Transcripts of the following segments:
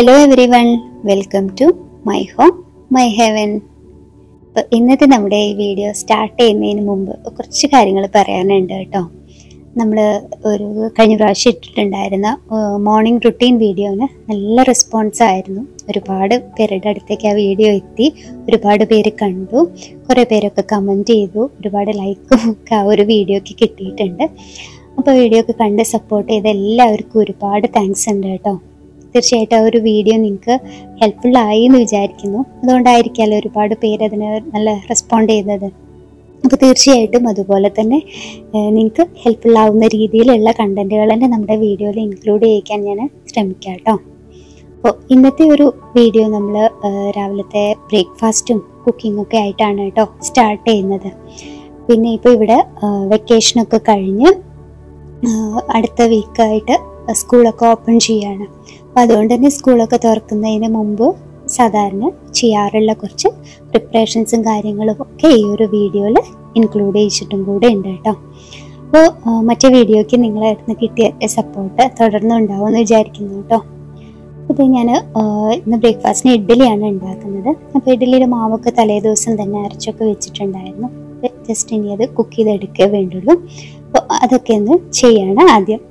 Hello everyone, welcome to my home, my heaven. ഇന്നത്തെ നമ്മുടെ ഈ വീഡിയോ സ്റ്റാർട്ട് ചെയ്യുന്നതിന് മുമ്പ് കുറച്ച് കാര്യങ്ങൾ പറയാനുണ്ട് കേട്ടോ. നമ്മൾ ഒരു കഴിഞ്ഞ പ്രാവശ്യം ഇട്ടിട്ടുണ്ടായിരുന്ന മോർണിംഗ് റുട്ടീൻ വീഡിയോന് നല്ല റെസ്പോൺസ് ആയിരുന്നു. ഒരുപാട് പേരുടെ അടുത്തേക്ക് ആ വീഡിയോ എത്തി, ഒരുപാട് പേര് കണ്ടു, കുറേ പേരൊക്കെ കമൻറ്റ് ചെയ്തു, ഒരുപാട് ലൈക്കും ഒക്കെ ആ ഒരു വീഡിയോക്ക് കിട്ടിയിട്ടുണ്ട്. അപ്പോൾ വീഡിയോ ഒക്കെ കണ്ട് സപ്പോർട്ട് ചെയ്ത എല്ലാവർക്കും ഒരുപാട് താങ്ക്സ് ഉണ്ട് കേട്ടോ. തീർച്ചയായിട്ടും ആ ഒരു വീഡിയോ നിങ്ങൾക്ക് ഹെൽപ്ഫുള്ളായി എന്ന് വിചാരിക്കുന്നു. അതുകൊണ്ടായിരിക്കുമല്ലോ ഒരുപാട് പേര് അതിന് നല്ല റെസ്പോണ്ട് ചെയ്തത്. അപ്പോൾ തീർച്ചയായിട്ടും അതുപോലെ തന്നെ നിങ്ങൾക്ക് ഹെൽപ്ഫുള്ളാവുന്ന രീതിയിലുള്ള കണ്ടൻറ്റുകൾ തന്നെ നമ്മുടെ വീഡിയോയിൽ ഇൻക്ലൂഡ് ചെയ്യിക്കാൻ ഞാൻ ശ്രമിക്കാം കേട്ടോ. അപ്പോൾ ഇന്നത്തെ ഒരു വീഡിയോ നമ്മൾ രാവിലത്തെ ബ്രേക്ക്ഫാസ്റ്റും കുക്കിങ്ങും ഒക്കെ ആയിട്ടാണ് കേട്ടോ സ്റ്റാർട്ട് ചെയ്യുന്നത്. പിന്നെ ഇപ്പോൾ ഇവിടെ വെക്കേഷനൊക്കെ കഴിഞ്ഞ് അടുത്ത വീക്കായിട്ട് സ്കൂളൊക്കെ ഓപ്പൺ ചെയ്യാണ്. അപ്പോൾ അതുകൊണ്ട് തന്നെ സ്കൂളൊക്കെ തുറക്കുന്നതിന് മുമ്പ് സാധാരണ ചെയ്യാറുള്ള കുറച്ച് പ്രിപ്പറേഷൻസും കാര്യങ്ങളും ഒക്കെ ഈ ഒരു വീഡിയോയിൽ ഇൻക്ലൂഡ് ചെയ്യിച്ചിട്ടും കൂടെ ഉണ്ട് കേട്ടോ. അപ്പോൾ മറ്റേ വീഡിയോയ്ക്ക് നിങ്ങളെ അടുത്ത് കിട്ടിയ സപ്പോർട്ട് തുടർന്നും ഉണ്ടാവുമെന്ന് വിചാരിക്കുന്നു കേട്ടോ. ഇത് ഞാൻ ഇന്ന് ബ്രേക്ക്ഫാസ്റ്റിന് ഇഡ്ഡലിയാണ് ഉണ്ടാക്കുന്നത്. അപ്പോൾ ഇഡ്ഡലിയുടെ മാവൊക്കെ തലേ ദിവസം തന്നെ അരച്ചൊക്കെ വെച്ചിട്ടുണ്ടായിരുന്നു. ജസ്റ്റ് ഇനി അത് കുക്ക് ചെയ്തെടുക്കേ വേണ്ടുള്ളൂ. അപ്പോൾ അതൊക്കെ ഒന്ന് ചെയ്യാണ് ആദ്യം.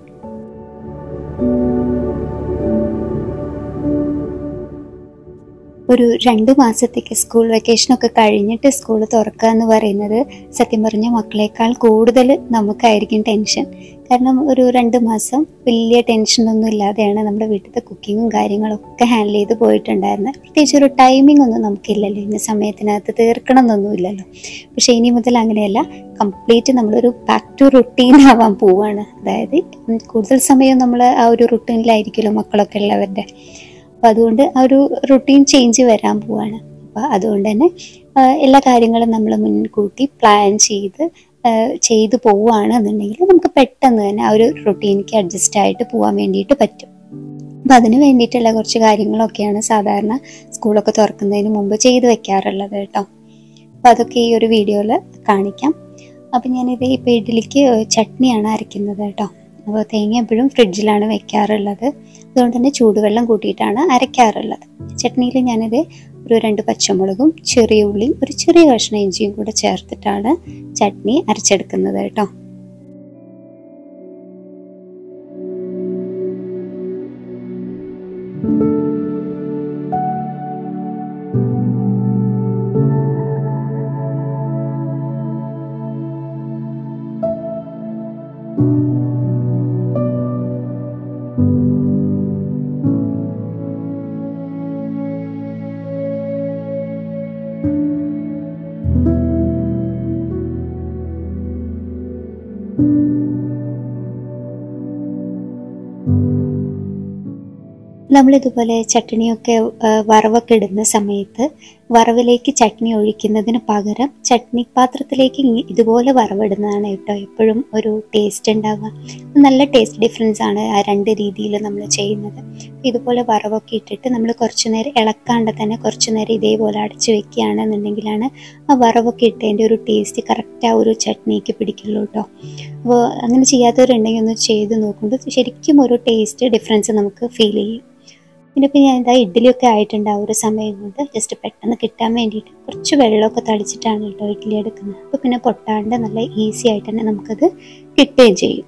ഒരു 2 മാസത്തേക്ക് സ്കൂൾ വെക്കേഷനൊക്കെ കഴിഞ്ഞിട്ട് സ്കൂൾ തുറക്കുക എന്ന് പറയുന്നത് സത്യം പറഞ്ഞ മക്കളെക്കാൾ കൂടുതൽ നമുക്കായിരിക്കും ടെൻഷൻ. കാരണം ഒരു 2 മാസം വലിയ ടെൻഷനൊന്നും ഇല്ലാതെയാണ് നമ്മുടെ വീട്ടിലത്തെ കുക്കിങ്ങും കാര്യങ്ങളൊക്കെ ഹാൻഡിൽ ചെയ്ത് പോയിട്ടുണ്ടായിരുന്നത്. പ്രത്യേകിച്ച് ഒരു ടൈമിംഗ് ഒന്നും നമുക്കില്ലല്ലോ, ഇന്ന സമയത്തിനകത്ത് തീർക്കണം എന്നൊന്നും ഇല്ലല്ലോ. പക്ഷേ ഇനി മുതൽ അങ്ങനെയല്ല, കംപ്ലീറ്റ് നമ്മളൊരു ബാക്ക് ടു റുട്ടീൻ ആവാൻ പോവാണ്. അതായത് കൂടുതൽ സമയം നമ്മൾ ആ ഒരു റുട്ടീനിലായിരിക്കുമല്ലോ മക്കളൊക്കെ ഉള്ളവരുടെ. അപ്പോൾ അതുകൊണ്ട് ആ ഒരു റുട്ടീൻ ചേഞ്ച് വരാൻ പോവാണ്. അപ്പോൾ അതുകൊണ്ട് തന്നെ എല്ലാ കാര്യങ്ങളും നമ്മൾ മുൻകൂട്ടി പ്ലാൻ ചെയ്ത് പോവുകയാണെന്നുണ്ടെങ്കിൽ നമുക്ക് പെട്ടെന്ന് തന്നെ ആ ഒരു റുട്ടീനിക്ക് അഡ്ജസ്റ്റ് ആയിട്ട് പോകാൻ വേണ്ടിയിട്ട് പറ്റും. അപ്പം അതിന് വേണ്ടിയിട്ടുള്ള കുറച്ച് കാര്യങ്ങളൊക്കെയാണ് സാധാരണ സ്കൂളൊക്കെ തുറക്കുന്നതിന് മുമ്പ് ചെയ്ത് വെക്കാറുള്ളത് കേട്ടോ. അപ്പോൾ അതൊക്കെ ഈ ഒരു വീഡിയോയിൽ കാണിക്കാം. അപ്പം ഞാനിത് ഇപ്പോൾ ഇഡ്ഡലിക്ക് ചട്നിയാണ് അരയ്ക്കുന്നത് കേട്ടോ. അപ്പോൾ തേങ്ങ എപ്പോഴും ഫ്രിഡ്ജിലാണ് വെക്കാറുള്ളത്. അതുകൊണ്ട് തന്നെ ചൂടുവെള്ളം കൂട്ടിയിട്ടാണ് അരയ്ക്കാറുള്ളത്. ചട്നിയിൽ ഞാനിത് ഒരു 2 പച്ചമുളകും ചെറിയ ഉള്ളിയും ഒരു ചെറിയ കഷ്ണം ഇഞ്ചിയും കൂടെ ചേർത്തിട്ടാണ് ചട്നി അരച്ചെടുക്കുന്നത് കേട്ടോ. നമ്മളിതുപോലെ ചട്നിയൊക്കെ വറവൊക്കെ ഇടുന്ന സമയത്ത് വറവിലേക്ക് ചട്നി ഒഴിക്കുന്നതിന് പകരം ചട്നി പാത്രത്തിലേക്ക് ഇതുപോലെ വറവിടുന്നതാണ് കേട്ടോ എപ്പോഴും ഒരു ടേസ്റ്റ് ഉണ്ടാവുക. നല്ല ടേസ്റ്റ് ഡിഫറൻസ് ആണ് ആ 2 രീതിയിൽ നമ്മൾ ചെയ്യുന്നത്. ഇതുപോലെ വറവൊക്കെ ഇട്ടിട്ട് നമ്മൾ കുറച്ച് നേരം ഇളക്കാണ്ട് തന്നെ കുറച്ച് നേരം ഇതേപോലെ അടച്ചു വെക്കുകയാണെന്നുണ്ടെങ്കിലാണ് ആ വറവൊക്കെ ഇട്ടതിൻ്റെ ഒരു ടേസ്റ്റ് കറക്റ്റ് ആ ഒരു ചട്നിക്ക് പിടിക്കുള്ളൂ കേട്ടോ. അപ്പോൾ അങ്ങനെ ചെയ്യാത്തവരുണ്ടെങ്കിൽ ഒന്ന് ചെയ്ത് നോക്കുമ്പോൾ ശരിക്കും ഒരു ടേസ്റ്റ് ഡിഫറൻസ് നമുക്ക് ഫീൽ ചെയ്യും. പിന്നെ ഇപ്പം ഞാൻ എന്താ ഇഡ്ഡലിയൊക്കെ ആയിട്ടുണ്ട്. ആ ഒരു സമയം കൊണ്ട് ജസ്റ്റ് പെട്ടെന്ന് കിട്ടാൻ വേണ്ടിയിട്ട് കുറച്ച് വെള്ളമൊക്കെ തളിച്ചിട്ടാണ് കേട്ടോ ഇഡ്ഡലി എടുക്കുന്നത്. അപ്പോൾ പിന്നെ പൊട്ടാണ്ട് നല്ല ഈസി ആയിട്ട് തന്നെ നമുക്കത് കിട്ടുകയും ചെയ്യും.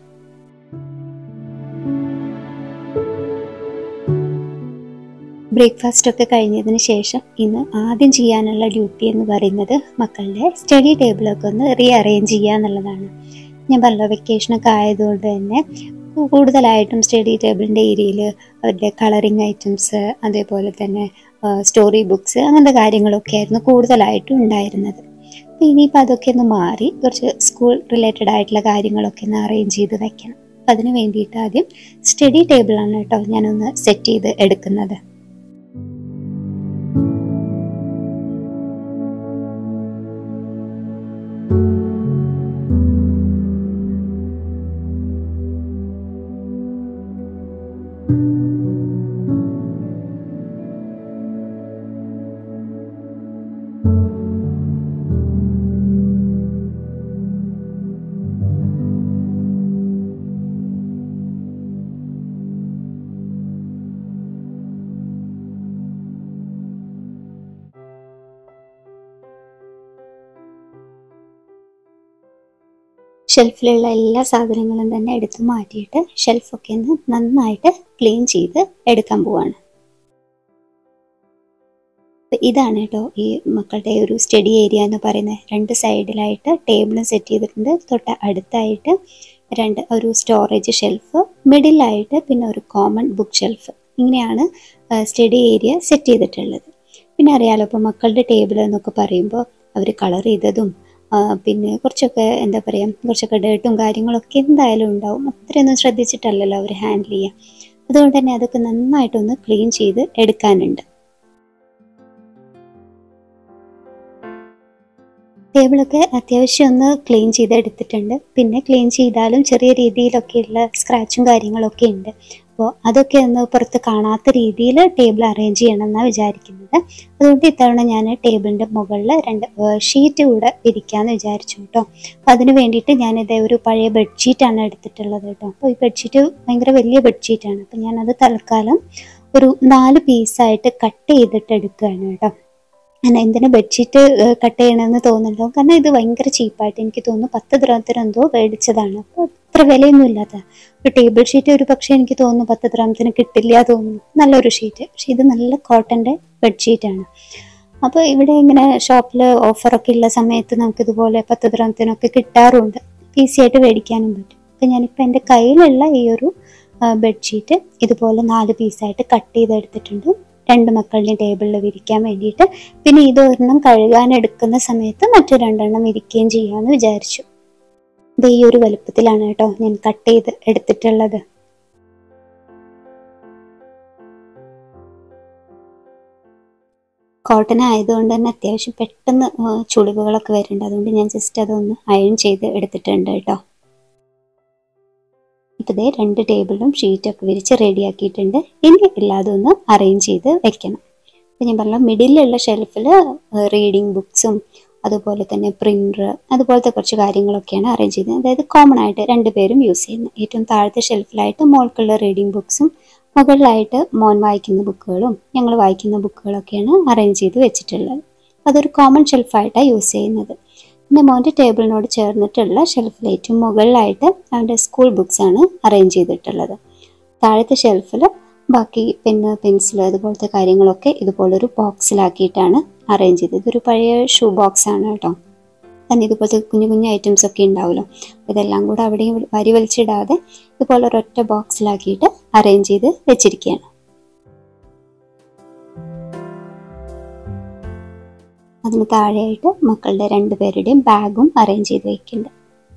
ബ്രേക്ക്ഫാസ്റ്റൊക്കെ കഴിഞ്ഞതിന് ശേഷം ഇന്ന് ആദ്യം ചെയ്യാനുള്ള ഡ്യൂട്ടി എന്ന് പറയുന്നത് മക്കളുടെ സ്റ്റഡി ടേബിളൊക്കെ ഒന്ന് റീഅറേഞ്ച് ചെയ്യുക എന്നുള്ളതാണ്. ഞാൻ പറഞ്ഞ വെക്കേഷനൊക്കെ ആയതുകൊണ്ട് തന്നെ കൂടുതലായിട്ടും സ്റ്റഡി ടേബിളിൻ്റെ ഏരിയയിൽ അവരുടെ കളറിങ് ഐറ്റംസ്, അതേപോലെ തന്നെ സ്റ്റോറി ബുക്സ്, അങ്ങനത്തെ കാര്യങ്ങളൊക്കെ ആയിരുന്നു കൂടുതലായിട്ടും ഉണ്ടായിരുന്നത്. അപ്പോൾ ഇനിയിപ്പോൾ അതൊക്കെ ഒന്ന് മാറി കുറച്ച് സ്കൂൾ റിലേറ്റഡ് ആയിട്ടുള്ള കാര്യങ്ങളൊക്കെ ഒന്ന് അറേഞ്ച് ചെയ്ത് വെക്കണം. അപ്പം അതിന് വേണ്ടിയിട്ട് ആദ്യം സ്റ്റഡി ടേബിളാണ് കേട്ടോ ഞാനൊന്ന് സെറ്റ് ചെയ്ത് എടുക്കുന്നത്. ഷെൽഫിലുള്ള എല്ലാ സാധനങ്ങളും തന്നെ എടുത്തു മാറ്റിയിട്ട് ഷെൽഫൊക്കെ ഒന്ന് നന്നായിട്ട് ക്ലീൻ ചെയ്ത് എടുക്കാൻ പോവാണ്. ഇതാണ് കേട്ടോ ഈ മക്കളുടെ ഒരു സ്റ്റഡി ഏരിയ എന്ന് പറയുന്നത്. 2 സൈഡിലായിട്ട് ടേബിളും സെറ്റ് ചെയ്തിട്ടുണ്ട്. തൊട്ട് അടുത്തായിട്ട് ഒരു സ്റ്റോറേജ് ഷെൽഫ്, മിഡിലായിട്ട് പിന്നെ ഒരു കോമൺ ബുക്ക് ഷെൽഫ്. ഇങ്ങനെയാണ് സ്റ്റഡി ഏരിയ സെറ്റ് ചെയ്തിട്ടുള്ളത്. പിന്നെ അറിയാലോ, ഇപ്പോൾ മക്കളുടെ ടേബിൾ എന്നൊക്കെ പറയുമ്പോൾ അവർ കളർ ചെയ്തതും പിന്നെ കുറച്ചൊക്കെ എന്താ പറയുക, കുറച്ചൊക്കെ ഡേർട്ടും കാര്യങ്ങളൊക്കെ എന്തായാലും ഉണ്ടാവും. അത്രയൊന്നും ശ്രദ്ധിച്ചിട്ടല്ലല്ലോ അവർ ഹാൻഡിൽ ചെയ്യുക. അതുകൊണ്ട് തന്നെ അതൊക്കെ നന്നായിട്ടൊന്ന് ക്ലീൻ ചെയ്ത് എടുക്കാനുണ്ട്. ടേബിളൊക്കെ അത്യാവശ്യം ഒന്ന് ക്ലീൻ ചെയ്തെടുത്തിട്ടുണ്ട്. പിന്നെ ക്ലീൻ ചെയ്താലും ചെറിയ രീതിയിലൊക്കെയുള്ള സ്ക്രാച്ചും കാര്യങ്ങളൊക്കെ ഉണ്ട്. അപ്പോൾ അതൊക്കെ ഒന്ന് പുറത്ത് കാണാത്ത രീതിയിൽ ടേബിൾ അറേഞ്ച് ചെയ്യണം എന്നാണ് വിചാരിക്കുന്നത്. അതുകൊണ്ട് ഇത്തവണ ഞാൻ ടേബിളിൻ്റെ മുകളിൽ 2 ഷീറ്റ് കൂടെ വിരിക്കാമെന്ന് വിചാരിച്ചു കേട്ടോ. അപ്പോൾ അതിന് വേണ്ടിയിട്ട് ഞാനിത് ഒരു പഴയ ബെഡ്ഷീറ്റാണ് എടുത്തിട്ടുള്ളത് കേട്ടോ. അപ്പോൾ ഈ ബെഡ്ഷീറ്റ് ഭയങ്കര വലിയ ബെഡ്ഷീറ്റാണ്. അപ്പോൾ ഞാനത് തൽക്കാലം ഒരു 4 പീസായിട്ട് കട്ട് ചെയ്തിട്ട് എടുക്കുകയാണ് കേട്ടോ. എന്തിനാ ബെഡ്ഷീറ്റ് കട്ട് ചെയ്യണമെന്ന് തോന്നുന്നുണ്ടോ? കാരണം ഇത് ഭയങ്കര ചീപ്പായിട്ട് എനിക്ക് തോന്നുന്നു 10 ദിർഹത്തിന് എന്തോ മേടിച്ചതാണ്. അപ്പോൾ അത്ര വിലയൊന്നും ഇല്ലാത്ത ഒരു ടേബിൾ ഷീറ്റ് ഒരു പക്ഷേ എനിക്ക് തോന്നുന്നു 10 ദിർഹത്തിന് കിട്ടില്ല തോന്നുന്നു. നല്ലൊരു ഷീറ്റ്. പക്ഷെ ഇത് നല്ല കോട്ടൻ്റെ ബെഡ്ഷീറ്റാണ്. അപ്പോൾ ഇവിടെ ഇങ്ങനെ ഷോപ്പിൽ ഓഫറൊക്കെ ഉള്ള സമയത്ത് നമുക്കിതുപോലെ 10 ദിർഹത്തിനൊക്കെ കിട്ടാറുണ്ട്. ഈസി ആയിട്ട് മേടിക്കാനും പറ്റും. അപ്പോൾ ഞാനിപ്പോൾ എൻ്റെ കയ്യിലുള്ള ഈ ഒരു ബെഡ്ഷീറ്റ് ഇതുപോലെ 4 പീസായിട്ട് കട്ട് ചെയ്തെടുത്തിട്ടുണ്ട്. 2 മക്കളുടെയും ടേബിളിൽ വിരിക്കാൻ വേണ്ടിയിട്ട്. പിന്നെ ഇതൊരെണ്ണം കഴുകാനെടുക്കുന്ന സമയത്ത് മറ്റു 2 എണ്ണം വിരിക്കുകയും ചെയ്യാമെന്ന് വിചാരിച്ചു. ഇത് ഈ ഒരു വലുപ്പത്തിലാണ് കേട്ടോ ഞാൻ കട്ട് ചെയ്ത് എടുത്തിട്ടുള്ളത്. കോട്ടൺ ആയതുകൊണ്ട് തന്നെ അത്യാവശ്യം പെട്ടെന്ന് ചുളിവുകളൊക്കെ വരുന്നുണ്ട്. അതുകൊണ്ട് ഞാൻ ജസ്റ്റ് അതൊന്ന് അയൺ ചെയ്ത് എടുത്തിട്ടുണ്ട് കേട്ടോ. ഇപ്പോൾ ഇതേ 2 ടേബിളും ഷീറ്റൊക്കെ വിരിച്ച് റെഡിയാക്കിയിട്ടുണ്ട്. ഇനി എല്ലാതും ഒന്ന് അറേഞ്ച് ചെയ്ത് വെക്കണം. അപ്പോൾ ഞാൻ പറഞ്ഞ മിഡിലുള്ള ഷെൽഫിൽ റീഡിങ് ബുക്സും അതുപോലെ തന്നെ പ്രിൻ്റർ അതുപോലത്തെ കുറച്ച് കാര്യങ്ങളൊക്കെയാണ് അറേഞ്ച് ചെയ്തത്. അതായത് കോമൺ ആയിട്ട് 2 പേരും യൂസ് ചെയ്യുന്നത്. ഏറ്റവും താഴത്തെ ഷെൽഫിലായിട്ട് മോൾക്കുള്ള റീഡിങ് ബുക്സും മുകളിലായിട്ട് മോൻ വായിക്കുന്ന ബുക്കുകളും ഞങ്ങൾ വായിക്കുന്ന ബുക്കുകളൊക്കെയാണ് അറേഞ്ച് ചെയ്ത് വെച്ചിട്ടുള്ളത്. അതൊരു കോമൺ ഷെൽഫായിട്ടാണ് യൂസ് ചെയ്യുന്നത്. പിന്നെ മോൻ്റെ ടേബിളിനോട് ചേർന്നിട്ടുള്ള ഷെൽഫിൽ ഏറ്റവും മുകളിലായിട്ട് അവൻ്റെ സ്കൂൾ ബുക്സാണ് അറേഞ്ച് ചെയ്തിട്ടുള്ളത്. താഴത്തെ ഷെൽഫിൽ ബാക്കി പെന്ന് പെൻസിൽ അതുപോലത്തെ കാര്യങ്ങളൊക്കെ ഇതുപോലൊരു ബോക്സിലാക്കിയിട്ടാണ് അറേഞ്ച് ചെയ്തത്. ഇതൊരു പഴയ ഷൂ ബോക്സാണ് കേട്ടോ. തന്നെ ഇതുപോലത്തെ കുഞ്ഞു കുഞ്ഞു ഐറ്റംസ് ഒക്കെ ഉണ്ടാവുമല്ലോ. ഇതെല്ലാം കൂടെ അവിടെയും വരി വലിച്ചിടാതെ ഇതുപോലെ ഒരൊറ്റ ബോക്സിലാക്കിയിട്ട് അറേഞ്ച് ചെയ്ത് വെച്ചിരിക്കുകയാണ്. അതിന് താഴെയായിട്ട് മക്കളുടെ 2 പേരുടെയും ബാഗും അറേഞ്ച് ചെയ്ത് വെക്കുന്നുണ്ട്.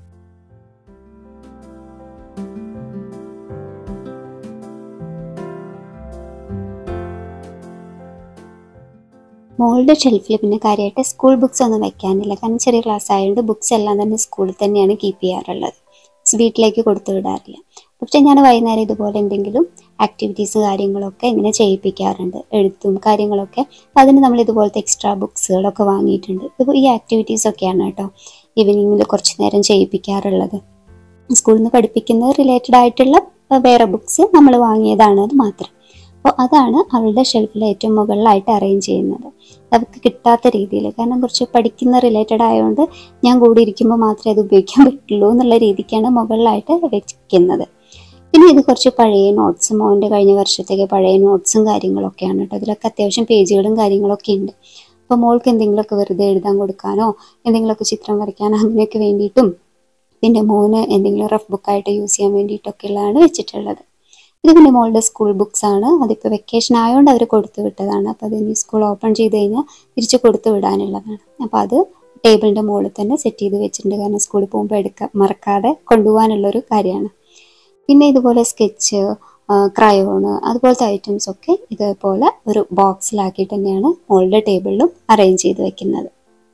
മോളുടെ ഷെൽഫിൽ പിന്നെ കാര്യമായിട്ട് സ്കൂൾ ബുക്സ് ഒന്നും വെക്കാനില്ല. കാരണം ചെറിയ ക്ലാസ് ആയതുകൊണ്ട് ബുക്സ് എല്ലാം തന്നെ സ്കൂളിൽ തന്നെയാണ് കീപ്പ് ചെയ്യാറുള്ളത്. വീട്ടിലേക്ക് കൊടുത്തു വിടാറില്ല. പക്ഷേ ഞാൻ വൈകുന്നേരം ഇതുപോലെ എന്തെങ്കിലും ആക്ടിവിറ്റീസ് കാര്യങ്ങളൊക്കെ ഇങ്ങനെ ചെയ്യിപ്പിക്കാറുണ്ട്, എഴുത്തും കാര്യങ്ങളൊക്കെ. അതിന് നമ്മൾ ഇതുപോലത്തെ എക്സ്ട്രാ ബുക്സുകളൊക്കെ വാങ്ങിയിട്ടുണ്ട്. ഇപ്പോൾ ഈ ആക്ടിവിറ്റീസൊക്കെയാണ് കേട്ടോ ഈവനിങ്ങിൽ കുറച്ച് നേരം ചെയ്യിപ്പിക്കാറുള്ളത്. സ്കൂളിൽ നിന്ന് പഠിപ്പിക്കുന്നത് റിലേറ്റഡ് ആയിട്ടുള്ള വേറെ ബുക്സ് നമ്മൾ വാങ്ങിയതാണ്, അത് മാത്രം. അപ്പോൾ അതാണ് അവളുടെ ഷെൽഫിൽ ഏറ്റവും മുകളിലായിട്ട് അറേഞ്ച് ചെയ്യുന്നത്. അവർക്ക് കിട്ടാത്ത രീതിയിൽ, കാരണം കുറച്ച് പഠിക്കുന്ന റിലേറ്റഡ് ആയതുകൊണ്ട് ഞാൻ കൂടി ഇരിക്കുമ്പോൾ മാത്രമേ അത് ഉപയോഗിക്കാൻ പറ്റുള്ളൂ എന്നുള്ള രീതിക്കാണ് മുകളിലായിട്ട് വെക്കുന്നത്. പിന്നെ ഇത് കുറച്ച് പഴയ നോട്ട്സ്, മോൻ്റെ കഴിഞ്ഞ വർഷത്തേക്ക് പഴയ നോട്ട്സും കാര്യങ്ങളൊക്കെയാണ് കേട്ടോ. അതിലൊക്കെ അത്യാവശ്യം പേജുകളും കാര്യങ്ങളൊക്കെ ഉണ്ട്. അപ്പോൾ മോൾക്ക് എന്തെങ്കിലുമൊക്കെ വെറുതെ എഴുതാൻ കൊടുക്കാനോ എന്തെങ്കിലുമൊക്കെ ചിത്രം വരയ്ക്കാനോ അങ്ങനെയൊക്കെ വേണ്ടിയിട്ടും പിന്നെ മോന് എന്തെങ്കിലും റഫ് ബുക്കായിട്ട് യൂസ് ചെയ്യാൻ വേണ്ടിയിട്ടൊക്കെയുള്ളതാണ് വെച്ചിട്ടുള്ളത്. ഇത് പിന്നെ മോളുടെ സ്കൂൾ ബുക്സ് ആണ്. അതിപ്പോൾ വെക്കേഷൻ ആയതുകൊണ്ട് അവർ കൊടുത്തു വിട്ടതാണ്. അപ്പോൾ അത് ഇനി സ്കൂൾ ഓപ്പൺ ചെയ്ത് കഴിഞ്ഞാൽ തിരിച്ച് കൊടുത്തു വിടാനുള്ളതാണ്. അപ്പോൾ അത് ടേബിളിൻ്റെ മുകളിൽ തന്നെ സെറ്റ് ചെയ്ത് വെച്ചിട്ടുണ്ട്. കാരണം സ്കൂളിൽ പോകുമ്പോൾ മറക്കാതെ കൊണ്ടുപോകാനുള്ളൊരു കാര്യമാണ്. പിന്നെ ഇതുപോലെ സ്കെച്ച്, ക്രയോണ് അതുപോലത്തെ ഐറ്റംസ് ഒക്കെ ഇതേപോലെ ഒരു ബോക്സിലാക്കിയിട്ട് തന്നെയാണ് മോളുടെ ടേബിളിലും അറേഞ്ച് ചെയ്ത് വെക്കുന്നത്.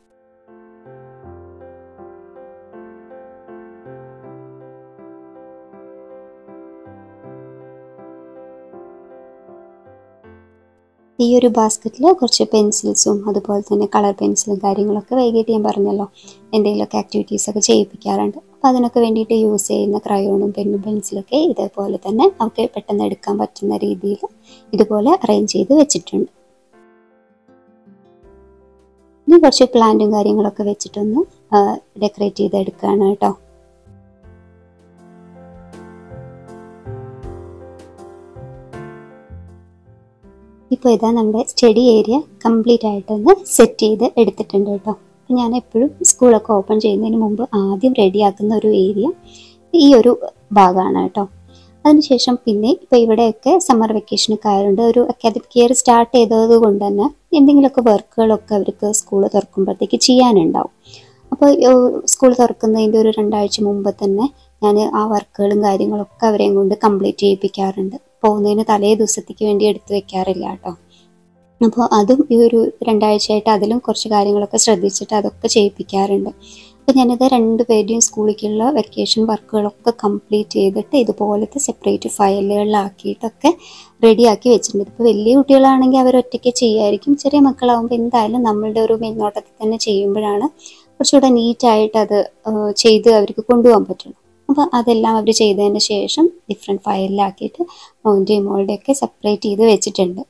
ഈ ഒരു ബാസ്ക്കറ്റിൽ കുറച്ച് പെൻസിൽസും അതുപോലെ തന്നെ കളർ പെൻസിലും കാര്യങ്ങളൊക്കെ വൈകിട്ട് ഞാൻ പറഞ്ഞല്ലോ എന്തെങ്കിലുമൊക്കെ ആക്ടിവിറ്റീസൊക്കെ ചെയ്യിപ്പിക്കാറുണ്ട്. അപ്പോൾ അതിനൊക്കെ വേണ്ടിയിട്ട് യൂസ് ചെയ്യുന്ന ക്രയോണും പെന്നും പെൻസിലൊക്കെ ഇതേപോലെ തന്നെ അവർക്ക് പെട്ടെന്ന് എടുക്കാൻ പറ്റുന്ന രീതിയിൽ ഇതുപോലെ അറേഞ്ച് ചെയ്ത് വെച്ചിട്ടുണ്ട്. ഇനി കുറച്ച് പ്ലാന്റും കാര്യങ്ങളൊക്കെ വെച്ചിട്ടൊന്ന് ഡെക്കറേറ്റ് ചെയ്തെടുക്കുകയാണ് കേട്ടോ. ഇപ്പോൾ ഇതാ നമ്മുടെ സ്റ്റഡി ഏരിയ കംപ്ലീറ്റ് ആയിട്ടൊന്ന് സെറ്റ് ചെയ്ത് എടുത്തിട്ടുണ്ട് കേട്ടോ. ഞാൻ എപ്പോഴും സ്കൂളൊക്കെ ഓപ്പൺ ചെയ്യുന്നതിന് മുമ്പ് ആദ്യം റെഡിയാക്കുന്ന ഒരു ഏരിയ ഈ ഒരു ഭാഗമാണ് കേട്ടോ. അതിനുശേഷം പിന്നെ ഇപ്പോൾ ഇവിടെയൊക്കെ സമ്മർ വെക്കേഷനൊക്കെ ആയതുകൊണ്ട് ഒരു അക്കാദമിക് ഇയർ സ്റ്റാർട്ട് ചെയ്തത് കൊണ്ട് തന്നെ എന്തെങ്കിലുമൊക്കെ വർക്കുകളൊക്കെ അവർക്ക് സ്കൂൾ തുറക്കുമ്പോഴത്തേക്ക് ചെയ്യാനുണ്ടാവും. അപ്പോൾ സ്കൂൾ തുറക്കുന്നതിൻ്റെ ഒരു 2 ആഴ്ച മുമ്പ് തന്നെ ഞാൻ ആ വർക്കുകളും കാര്യങ്ങളൊക്കെ അവരെയും കൊണ്ട് കംപ്ലീറ്റ് ചെയ്യിപ്പിക്കാറുണ്ട്. പോകുന്നതിന് തലേ ദിവസത്തേക്ക് വേണ്ടി എടുത്തു വെക്കാറില്ല കേട്ടോ. അപ്പോൾ അതും ഈ ഒരു 2 ആഴ്ചയായിട്ട് അതിലും കുറച്ച് കാര്യങ്ങളൊക്കെ ശ്രദ്ധിച്ചിട്ട് അതൊക്കെ ചെയ്യിപ്പിക്കാറുണ്ട്. അപ്പോൾ ഞാനിത് 2 പേരുടെയും സ്കൂളിലേക്കുള്ള വെക്കേഷൻ വർക്കുകളൊക്കെ കംപ്ലീറ്റ് ചെയ്തിട്ട് ഇതുപോലത്തെ സെപ്പറേറ്റ് ഫയലുകളിലാക്കിയിട്ടൊക്കെ റെഡിയാക്കി വെച്ചിട്ടുണ്ട്. ഇപ്പോൾ വലിയ കുട്ടികളാണെങ്കിൽ അവരൊറ്റയ്ക്ക് ചെയ്യുമായിരിക്കും. ചെറിയ മക്കളാകുമ്പോൾ എന്തായാലും നമ്മളുടെ ഒരു മേൽനോട്ടത്തിൽ തന്നെ ചെയ്യുമ്പോഴാണ് കുറച്ചുകൂടെ നീറ്റായിട്ട് അത് ചെയ്ത് അവർക്ക് കൊണ്ടുപോകാൻ പറ്റുള്ളൂ. അപ്പോൾ അതെല്ലാം അവർ ചെയ്തതിന് ശേഷം ഡിഫറെൻറ്റ് ഫയലിലാക്കിയിട്ട് മോൻ്റെയും മോളുടെയൊക്കെ സെപ്പറേറ്റ് ചെയ്ത് വെച്ചിട്ടുണ്ട്.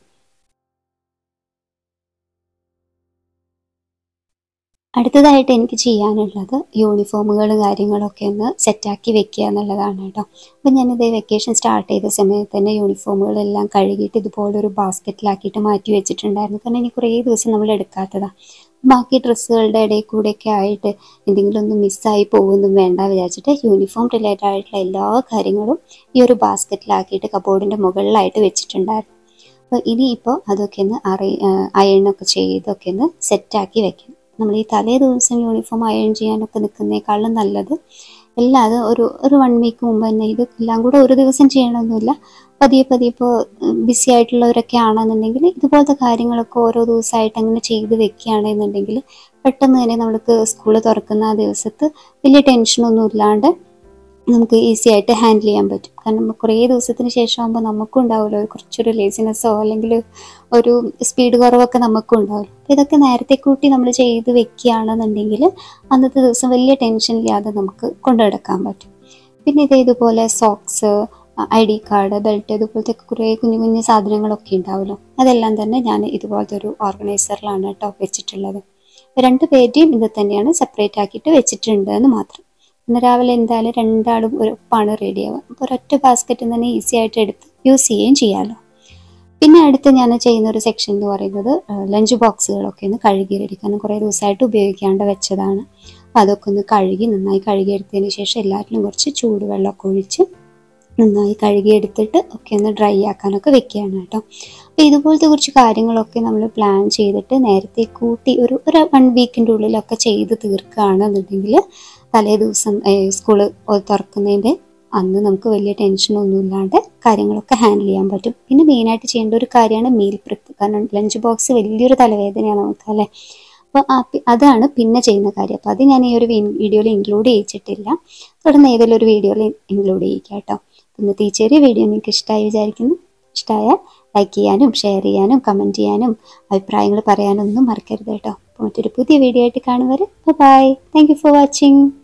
അടുത്തതായിട്ട് എനിക്ക് ചെയ്യാനുള്ളത് യൂണിഫോമുകൾ കാര്യങ്ങളൊക്കെ ഒന്ന് സെറ്റാക്കി വെക്കുക എന്നുള്ളതാണ് കേട്ടോ. അപ്പം ഞാനിത് വെക്കേഷൻ സ്റ്റാർട്ട് ചെയ്ത സമയത്ത് തന്നെ യൂണിഫോമുകളെല്ലാം കഴുകിയിട്ട് ഇതുപോലൊരു ബാസ്ക്കറ്റിലാക്കിയിട്ട് മാറ്റി വെച്ചിട്ടുണ്ടായിരുന്നു. കാരണം ഇനി കുറേ ദിവസം നമ്മൾ എടുക്കാത്തതാണ്. ബാക്കി ഡ്രസ്സുകളുടെ ഇടയിൽ കൂടെയൊക്കെ ആയിട്ട് എന്തെങ്കിലും ഒന്ന് മിസ്സായി പോകുമെന്നും വേണ്ട വിചാരിച്ചിട്ട് യൂണിഫോം റിലേറ്റഡ് ആയിട്ടുള്ള എല്ലാ കാര്യങ്ങളും ഈ ഒരു ബാസ്ക്കറ്റിലാക്കിയിട്ട് കബോർഡിൻ്റെ മുകളിലായിട്ട് വെച്ചിട്ടുണ്ടായിരുന്നു. അപ്പോൾ ഇനിയിപ്പോൾ അതൊക്കെ ഒന്ന് അയണൊക്കെ ചെയ്തൊക്കെ ഒന്ന് സെറ്റാക്കി വെക്കണം. നമ്മൾ ഈ തലേ ദിവസം യൂണിഫോം അയൺ ചെയ്യാനൊക്കെ നിൽക്കുന്നേക്കാളും നല്ലത് എല്ലാം ഒരു 1 വീക്ക് മുമ്പ് തന്നെ ഇതെല്ലാം കൂടെ ഒരു ദിവസം ചെയ്യണമെന്നില്ല. പതിയെ ഇപ്പോൾ ബിസി ആയിട്ടുള്ളവരൊക്കെ ആണെന്നുണ്ടെങ്കിൽ ഇതുപോലത്തെ കാര്യങ്ങളൊക്കെ ഓരോ ദിവസമായിട്ട് അങ്ങനെ ചെയ്ത് വെക്കുകയാണെന്നുണ്ടെങ്കിൽ പെട്ടെന്ന് തന്നെ നമുക്ക് സ്കൂൾ തുറക്കുന്ന ആ ദിവസത്ത് വലിയ ടെൻഷനൊന്നും ഇല്ലാണ്ട് നമുക്ക് ഈസി ആയിട്ട് ഹാൻഡിൽ ചെയ്യാൻ പറ്റും. കാരണം കുറേ ദിവസത്തിന് ശേഷം ആകുമ്പോൾ നമുക്കും ഉണ്ടാവുമല്ലോ കുറച്ചൊരു ലേസിനെസ്സോ അല്ലെങ്കിൽ ഒരു സ്പീഡ് കുറവൊക്കെ നമുക്കും ഉണ്ടാവുമല്ലോ. അപ്പോൾ ഇതൊക്കെ നേരത്തെ കൂട്ടി നമ്മൾ ചെയ്ത് വെക്കുകയാണെന്നുണ്ടെങ്കിൽ അന്നത്തെ ദിവസം വലിയ ടെൻഷൻ ഇല്ലാതെ നമുക്ക് കൊണ്ടുനടക്കാൻ പറ്റും. പിന്നെ ഇതുപോലെ സോക്സ്, ID കാർഡ്, ബെൽറ്റ് ഇതുപോലത്തെ കുറേ കുഞ്ഞു സാധനങ്ങളൊക്കെ ഉണ്ടാവുമല്ലോ. അതെല്ലാം തന്നെ ഞാൻ ഇതുപോലത്തെ ഒരു ഓർഗനൈസറിലാണ് കേട്ടോ വെച്ചിട്ടുള്ളത്. 2 പേരുടെയും ഇത് തന്നെയാണ് സെപ്പറേറ്റ് ആക്കിയിട്ട് വെച്ചിട്ടുണ്ട് എന്ന് മാത്രം. ഇന്ന് രാവിലെ എന്തായാലും 2 ആളും ഒപ്പാണ് റെഡിയാവുക. അപ്പോൾ ഒരൊറ്റ ബാസ്ക്കറ്റിൽ തന്നെ ഈസി ആയിട്ട് എടുത്ത് യൂസ് ചെയ്യുകയും ചെയ്യാമല്ലോ. പിന്നെ അടുത്ത് ഞാൻ ചെയ്യുന്ന ഒരു സെക്ഷൻ എന്ന് പറയുന്നത് ലഞ്ച് ബോക്സുകളൊക്കെ ഒന്ന് കഴുകി റെഡി. കാരണം കുറേ ദിവസമായിട്ട് ഉപയോഗിക്കാണ്ട് വെച്ചതാണ്. അപ്പോൾ അതൊക്കെ ഒന്ന് നന്നായി കഴുകിയെടുത്തതിന് ശേഷം എല്ലാറ്റിലും കുറച്ച് ചൂടുവെള്ളമൊക്കെ ഒഴിച്ച് നന്നായി കഴുകിയെടുത്തിട്ട് ഒക്കെ ഒന്ന് ഡ്രൈ ആക്കാനൊക്കെ വെക്കുകയാണ് കേട്ടോ. അപ്പോൾ ഇതുപോലത്തെ കുറച്ച് കാര്യങ്ങളൊക്കെ നമ്മൾ പ്ലാൻ ചെയ്തിട്ട് നേരത്തെ കൂട്ടി ഒരു 1 വീക്കിൻ്റെ ഉള്ളിലൊക്കെ ചെയ്ത് തീർക്കുകയാണെന്നുണ്ടെങ്കിൽ തലേ ദിവസം സ്കൂള് തുറക്കുന്നതിൻ്റെ അന്ന് നമുക്ക് വലിയ ടെൻഷനൊന്നും ഇല്ലാണ്ട് കാര്യങ്ങളൊക്കെ ഹാൻഡിൽ ചെയ്യാൻ പറ്റും. പിന്നെ മെയിനായിട്ട് ചെയ്യേണ്ട ഒരു കാര്യമാണ് മീൽ പ്രിപ്പ്. കാരണം ലഞ്ച് ബോക്സ് വലിയൊരു തലവേദനയാണ് നമുക്ക് അല്ലേ. അപ്പോൾ അതാണ് പിന്നെ ചെയ്യുന്ന കാര്യം. അപ്പോൾ അത് ഞാൻ ഈ ഒരു വീഡിയോയിൽ ഇൻക്ലൂഡ് ചെയ്യിച്ചിട്ടില്ല. തുടർന്ന് ഏതെങ്കിലും ഒരു വീഡിയോയിൽ ഇൻക്ലൂഡ് ചെയ്യിക്കാം കേട്ടോ. ഇന്നത്തെ ഈ ചെറിയ വീഡിയോ നിങ്ങൾക്ക് ഇഷ്ടമായി വിചാരിക്കുന്നു. ഇഷ്ടമായാൽ ലൈക്ക് ചെയ്യാനും ഷെയർ ചെയ്യാനും കമൻറ്റ് ചെയ്യാനും അഭിപ്രായങ്ങൾ പറയാനും ഒന്നും മറക്കരുത് കേട്ടോ. അപ്പോൾ മറ്റൊരു പുതിയ വീഡിയോ ആയിട്ട് കാണും വരെ bye. Thank you for watching.